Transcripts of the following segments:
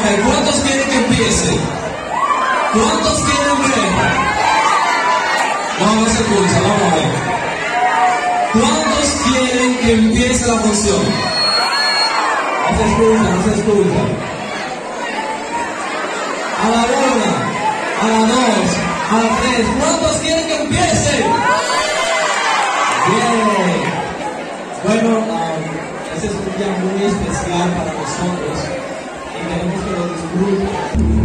¿cuántos quieren que empiece? ¿Cuántos quieren ver? Vamos a hacer cursa, vamos a ver. ¿Cuántos quieren que empiece la función? No se escucha, no se escucha. A la 1, a la 2, a la 3. ¿Cuántos quieren que empiece? Bien. Bueno, este es un día muy especial para nosotros y queremos que lo disfruten.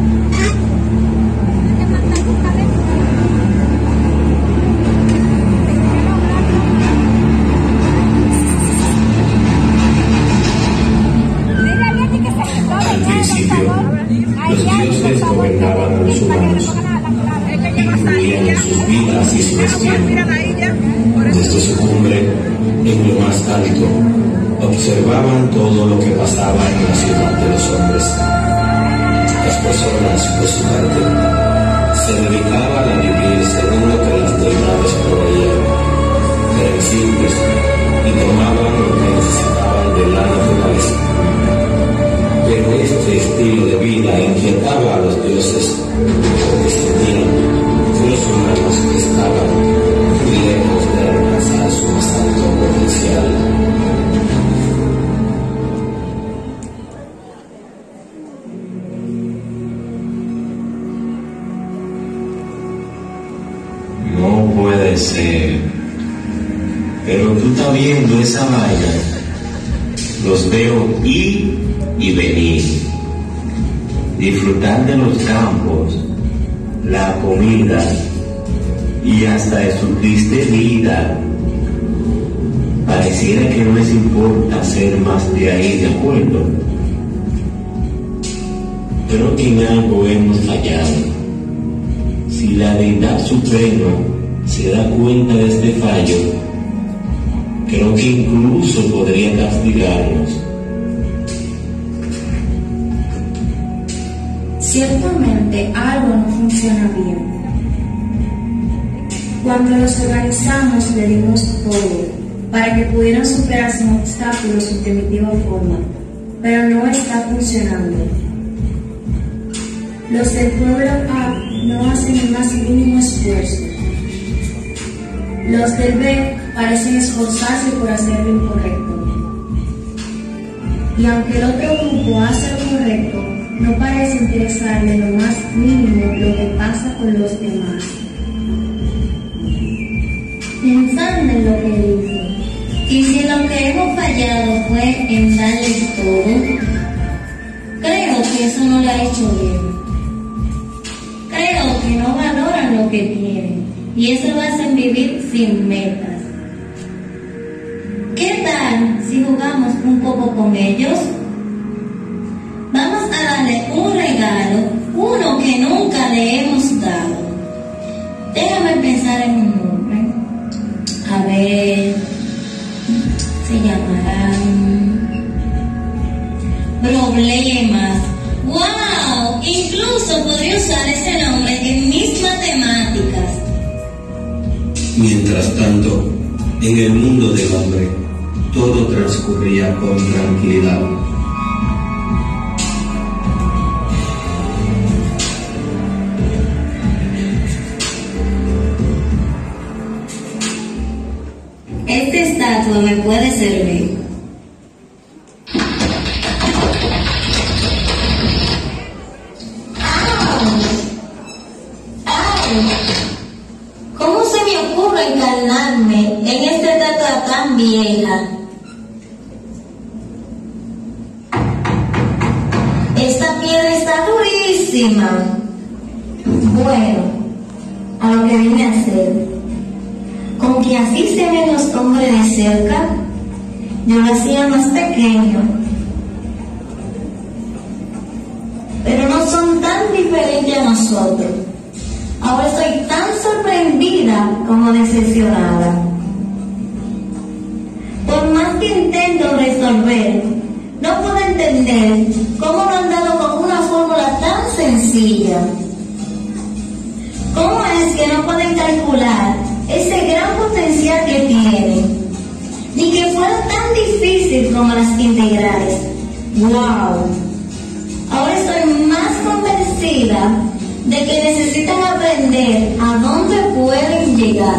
Al principio, los dioses gobernaban a los humanos, influían en sus vidas y su destino. Desde su cumbre, en lo más alto, observaban todo lo que pasaba en la ciudad de los hombres. Las personas, por su parte, se dedicaban a vivir según lo que las deidades proveían. Eran simples y tomaban lo que necesitaban de la naturaleza. Pero este estilo de vida inquietaba a los dioses, porque sentían que los humanos estaban muy lejos de alcanzar su más alto potencial. No puede ser. Pero tú estás viendo esa vaina. Los veo ir y venir, disfrutar de los campos, la comida y hasta de su triste vida. Pareciera que no les importa ser más de ahí, ¿de acuerdo? Creo que en algo hemos fallado. Si la deidad suprema se da cuenta de este fallo, creo que incluso podría castigarnos. Ciertamente algo no funciona bien. Cuando nos organizamos le dimos poder para que pudieran superarse un obstáculo en su primitiva forma, pero no está funcionando. Los del pueblo A no hacen el más mínimo esfuerzo. Los del B parecen esforzarse por hacer lo incorrecto. Y aunque el otro grupo hace lo correcto, no parece interesarle lo más mínimo lo que pasa con los demás. Pensando en lo que dice, y si lo que hemos fallado fue en darles todo, creo que eso no lo ha hecho bien. Creo que no valoran lo que tienen, y eso lo hacen vivir sin metas. ¿Qué tal si jugamos un poco con ellos? Vamos a darle un regalo, uno que nunca le hemos dado. Déjame pensar en un nombre. A ver, se llamarán Problemas. ¡Wow! Incluso podría usar ese nombre en mis matemáticas. Mientras tanto, en el mundo del hombre, todo transcurría con tranquilidad. Esta estatua me puede servir. ¿Cómo se me ocurre encarnarme en esta estatua tan vieja? Esta piedra está durísima. Bueno, a lo que vine a hacer. Con que así se ven los hombres de cerca, yo lo hacía más pequeño. Pero no son tan diferentes a nosotros. Ahora estoy tan sorprendida como decepcionada. Por más que intento resolver, no puedo entender cómo lo han dado con una fórmula tan sencilla. ¿Cómo es que no pueden calcular ese gran potencial que tienen? Ni que fuera tan difícil como las integrales. ¡Wow! Ahora estoy sin llegar.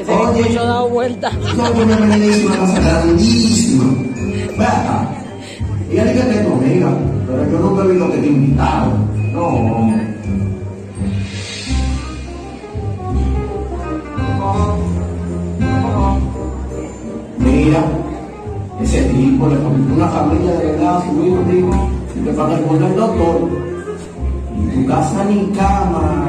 Oye, yo he dado vuelta. No, yo me venía una casa grandísima. Ve acá. Y él que tu amiga, pero yo no me vi lo que te invitaron. No. Mira, ese tipo le convirtió una familia de verdad a su hijo, digo, y que para responder el doctor. Y tu casa ni cama.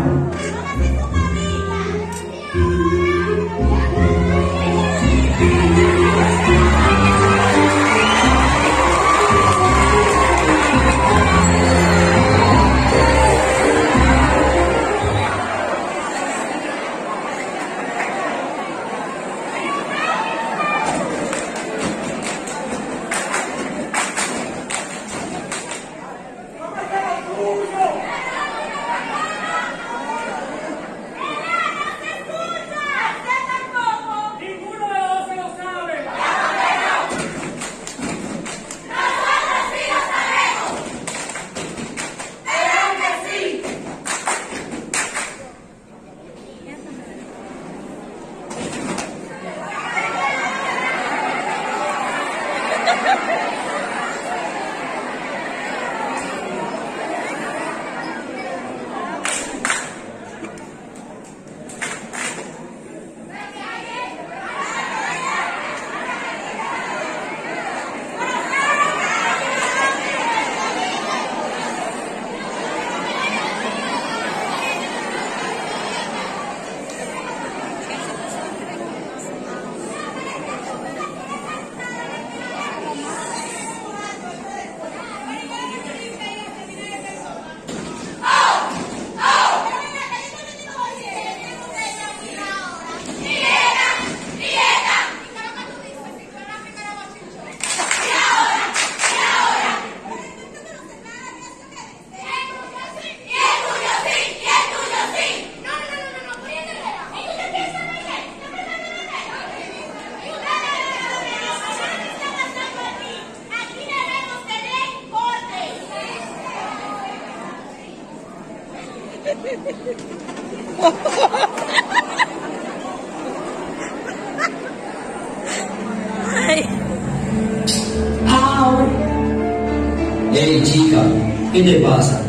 Hey chica, ¿qué te pasa?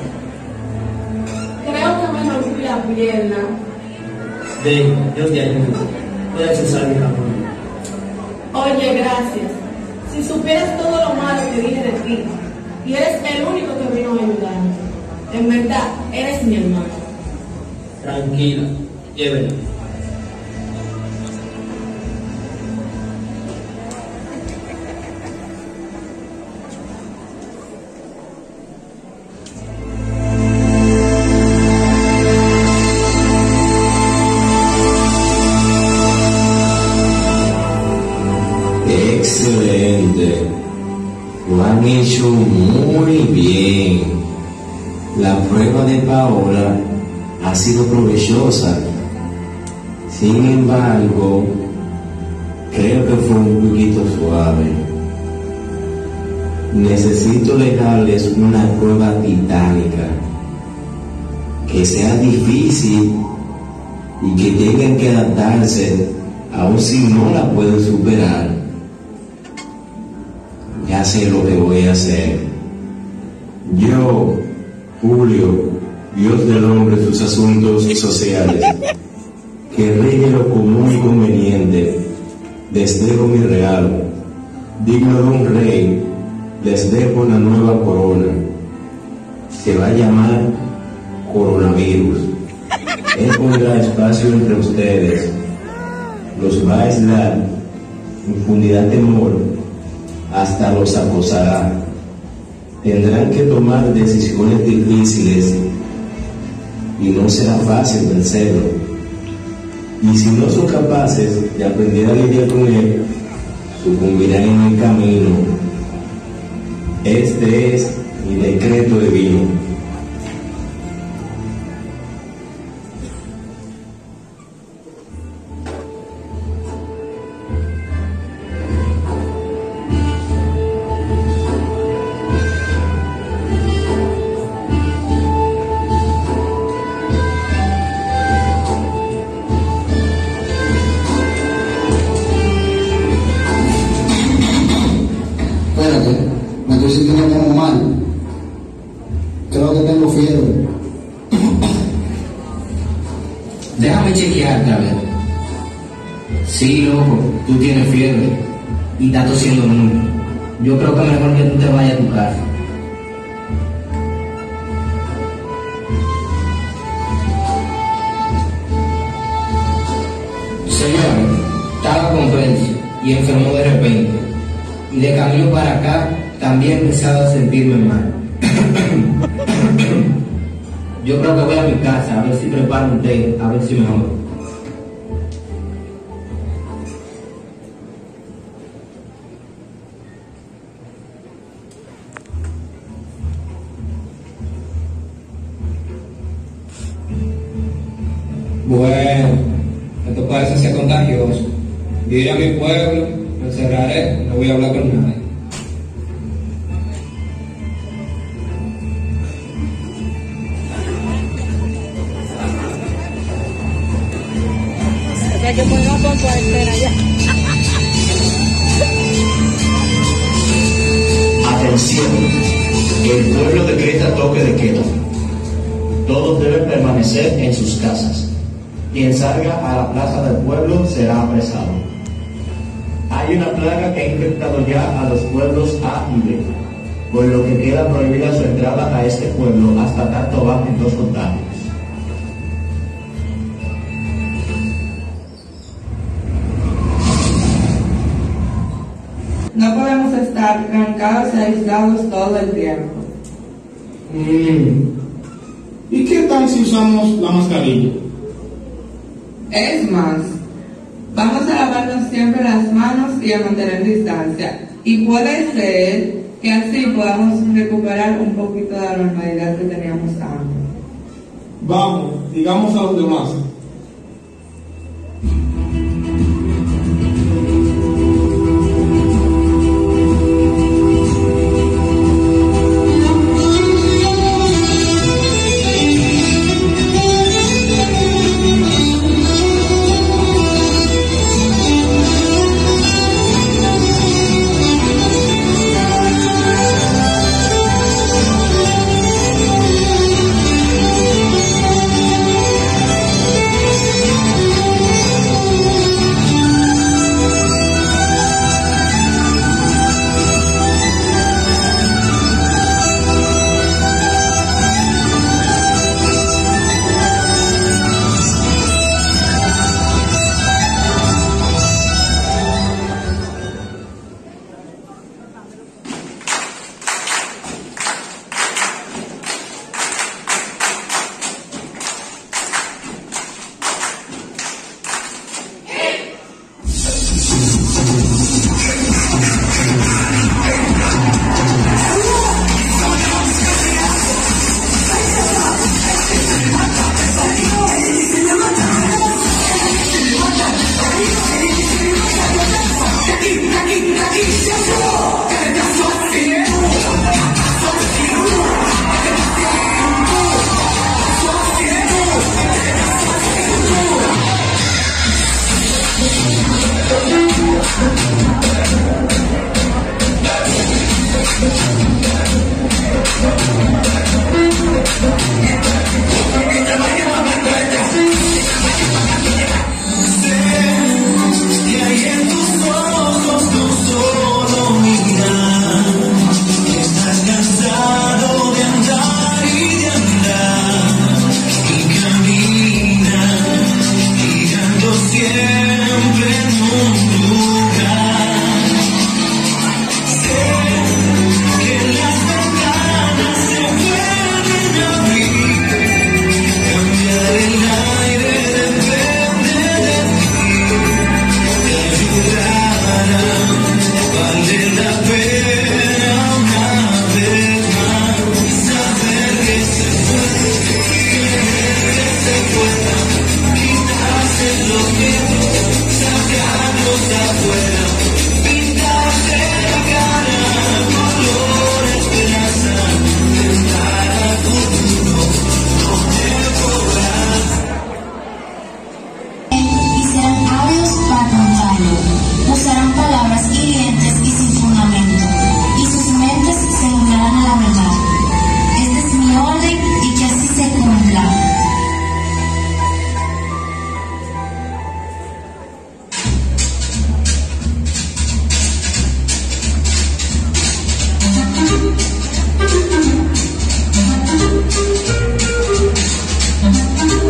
Creo que me rompí la pierna. Ven, yo te ayudo. Puedes usar mi jabón. Oye, gracias. Si supieras todo lo malo que dije de ti, y eres el único que vino a ayudarme. En verdad, eres mi hermano. Tranquila, llévela. Excelente, lo han hecho muy bien. La prueba de Paola ha sido provechosa. Sin embargo, creo que fue un poquito suave. Necesito dejarles una prueba titánica, que sea difícil y que tengan que adaptarse, aun si no la pueden superar. Ya sé lo que voy a hacer. Yo, Julio, Dios del hombre y sus asuntos sociales, que rige lo común y conveniente, les dejo mi regalo. Digno de un rey, les dejo una nueva corona. Se va a llamar coronavirus. Él pondrá espacio entre ustedes, los va a aislar, infundirá temor, hasta los acosará. Tendrán que tomar decisiones difíciles y no será fácil vencerlo. Y si no son capaces de aprender a lidiar con él, sucumbirán en el camino. Este es mi decreto divino. Déjame chequearte, a ver. Sí, loco, tú tienes fiebre y estás tosiendo mucho. Yo creo que mejor que tú te vayas a tu casa. Señor, estaba con Benzi y enfermó de repente. Y de camino para acá también he empezado a sentirme mal. Yo creo que voy a mi casa a ver si preparo un té, a ver si mejor. Bueno, esto parece ser contagioso. Yo iré a mi pueblo, me encerraré, no voy a hablar con nadie. Atención, el pueblo decreta toque de queda. Todos deben permanecer en sus casas. Quien salga a la plaza del pueblo será apresado. Hay una plaga que ha infectado ya a los pueblos A y B, por lo que queda prohibida su entrada a este pueblo hasta tanto bajen los contagios. No podemos estar trancados y aislados todo el tiempo. ¿Y qué tal si usamos la mascarilla? Es más, vamos a lavarnos siempre las manos y a mantener distancia. Y puede ser que así podamos recuperar un poquito de la normalidad que teníamos antes. Vamos, digamos a los demás.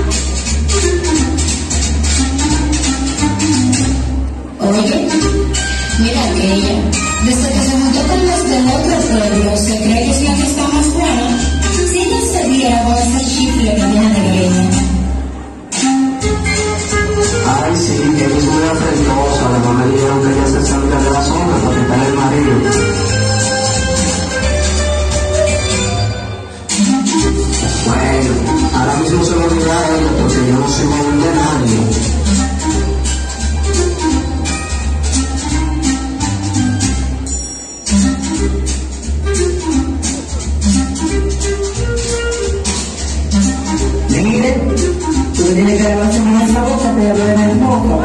Oye, mira aquella, desde que se juntó con los del otro pueblo, se cree que es la que está más buena. Si no se viera con ese chifle que viene de greña. Ay, sí, que es muy afrentosa. Además me dijeron que ella se salga de la sombra para quitarle el marido. Bueno, ahora mismo se me olvida ella porque yo no soy móvil de nadie. Mire, tú tienes que relacionar esa boca que habla en el moco.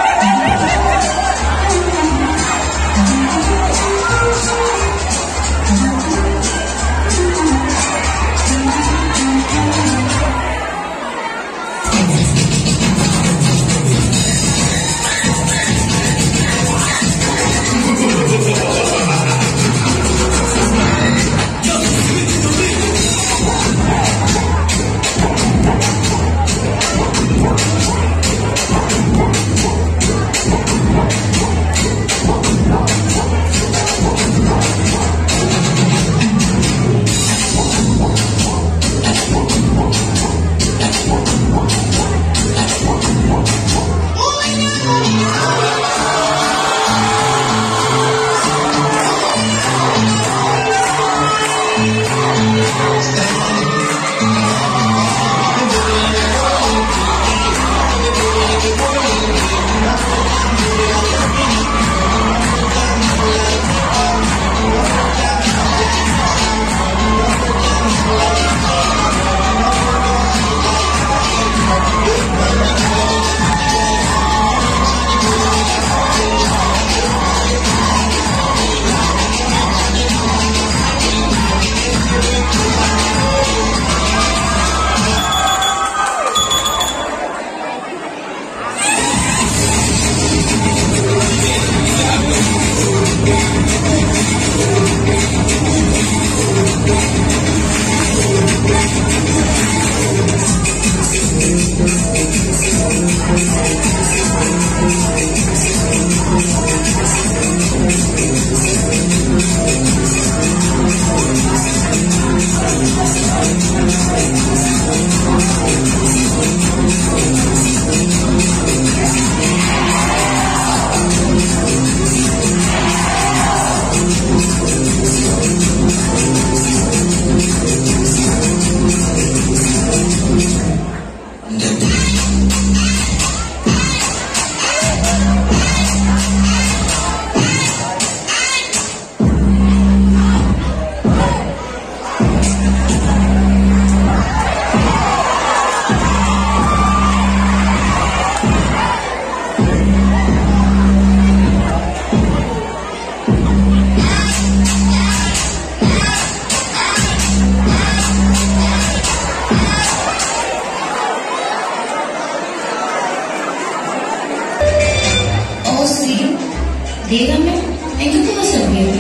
Dígame, ¿en qué puedo servirle?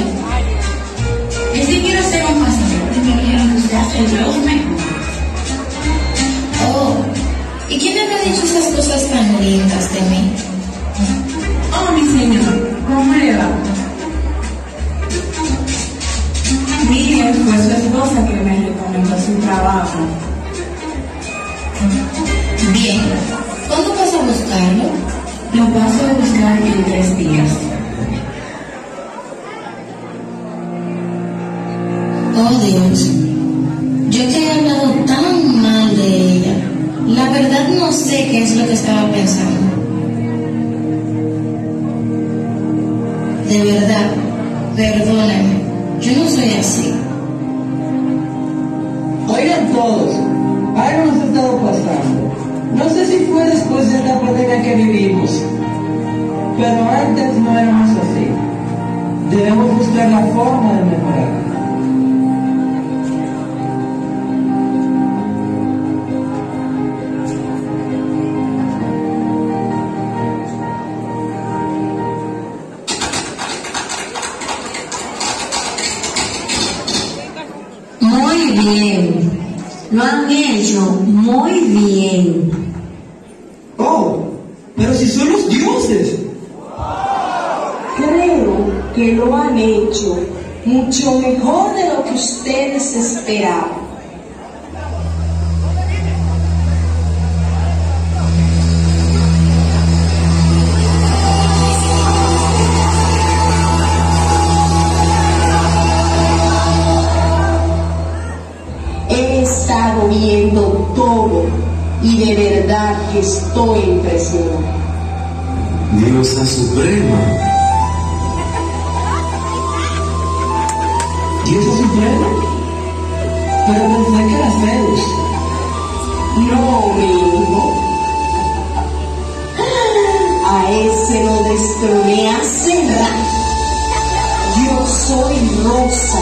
Es que quiero hacer un pastel y me dijeron que usted hace los mejores. Oh, ¿y quién le habrá dicho esas cosas tan lindas de mí? Oh, mi señor, ¿cómo le va? Mire, fue su esposa que me recomendó su trabajo. Bien, ¿cuándo vas a buscarlo? Lo paso a buscar en 3 días. Oh Dios, yo te he hablado tan mal de ella. La verdad no sé qué es lo que estaba pensando. De verdad, perdóname, yo no soy así. Oigan todos, algo nos ha estado pasando. No sé si fue después de esta pandemia que vivimos, pero antes no éramos así. Debemos buscar la forma de mejorar. Muy bien, lo han hecho muy bien. porque lo han hecho mucho mejor de lo que ustedes esperaban. He estado viendo todo y de verdad que estoy impresionado. Diosa Suprema. ¿Diosa Suprema? Pero pensé que eras Zeus. No, mi hijo. A ese lo destroné hace rato. Yo soy Rosa.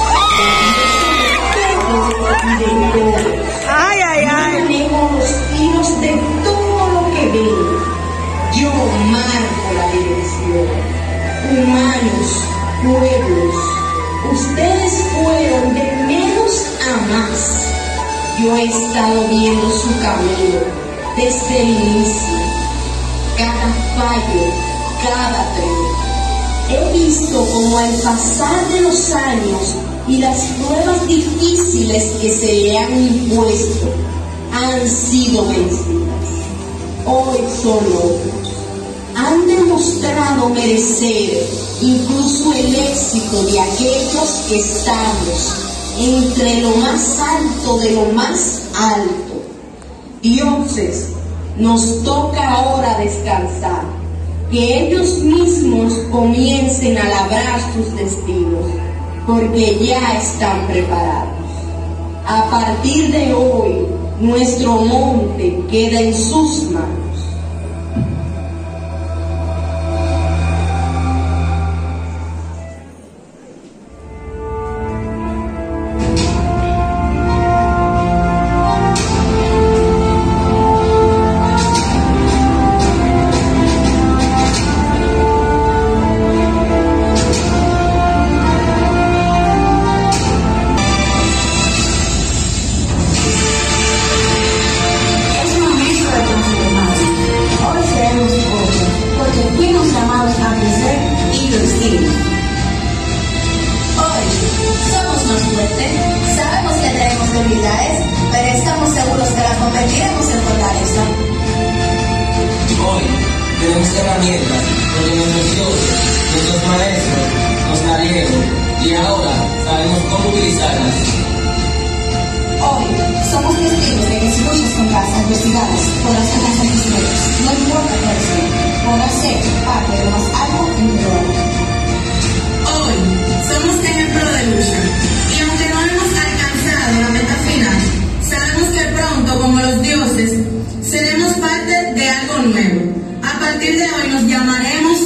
Ay, ay, ay. Yo manejo los tiros de todo lo que veo. Yo marco la dirección. Humanos, pueblos, ustedes fueron de menos a más. Yo he estado viendo su camino desde el inicio. Cada fallo, cada tren. He visto como al pasar de los años y las pruebas difíciles que se le han impuesto han sido vencidas. Hoy son otros. Han demostrado merecer incluso el éxito de aquellos que estamos entre lo más alto de lo más alto. Dioses, nos toca ahora descansar, que ellos mismos comiencen a labrar sus destinos, porque ya están preparados. A partir de hoy, nuestro monte queda en sus manos. Seremos parte de algo nuevo. A partir de hoy nos llamaremos